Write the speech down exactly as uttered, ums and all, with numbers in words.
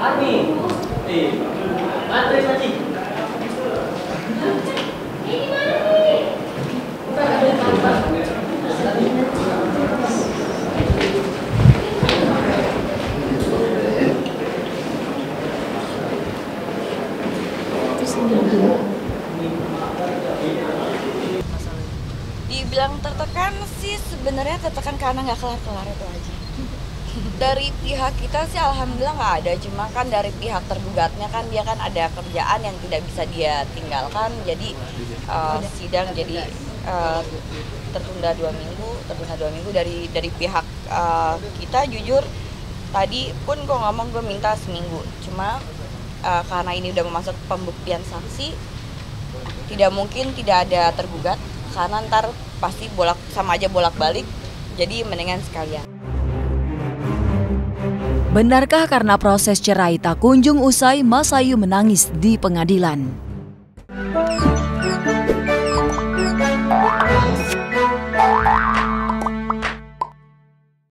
Dibilang tertekan sih sebenarnya tertekan karena nggak kelar-kelar itu aja. Dari pihak kita sih alhamdulillah nggak ada, cuma kan dari pihak tergugatnya kan dia kan ada kerjaan yang tidak bisa dia tinggalkan, jadi uh, sidang jadi uh, tertunda dua minggu, tertunda dua minggu dari dari pihak uh, kita. Jujur tadi pun gue ngomong gue minta seminggu, cuma uh, karena ini udah masuk pembuktian saksi, tidak mungkin tidak ada tergugat karena ntar pasti bolak sama aja bolak-balik, jadi mendingan sekalian. Benarkah karena proses cerai tak kunjung usai, Mas Ayu menangis di pengadilan?